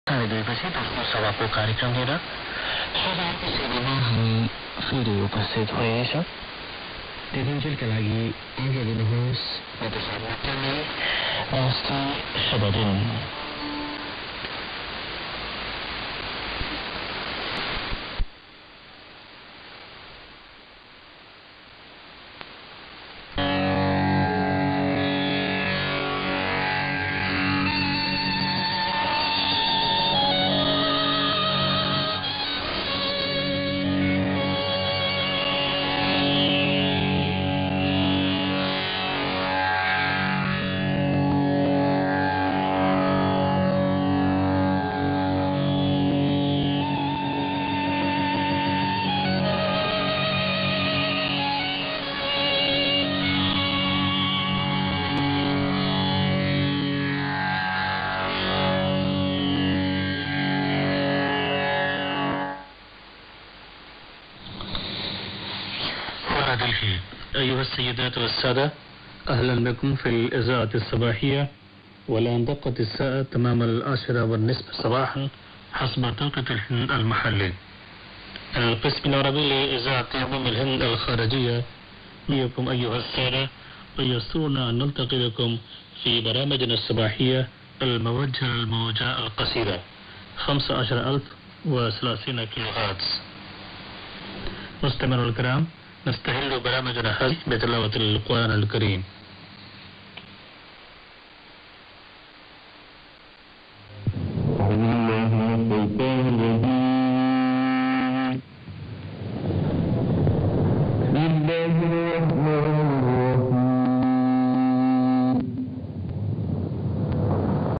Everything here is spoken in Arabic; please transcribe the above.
2:30 दोस्रो सभाको कार्यक्रम लिएर सभाको सेवामा हामी फेरि उपस्थित भएछौँ। दिनका लागि आज्ञा दिनुहोस्। नमस्ते, शुभ दिन। أيها السيدات والسادة، أهلا بكم في الإذاعة الصباحية. والآن دقت الساعة تمام 10:20 صباحا حسب توقيت الهند المحلي. القسم العربي لإذاعة عموم الهند الخارجية بكم أيها السادة، ويسرنا أن نلتقي بكم في برامجنا الصباحية الموجهة للموجة القصيرة 15030 كيلو هرتز. مستمعينا الكرام، نستهل برامجنا هذه بتلاوة القرآن الكريم.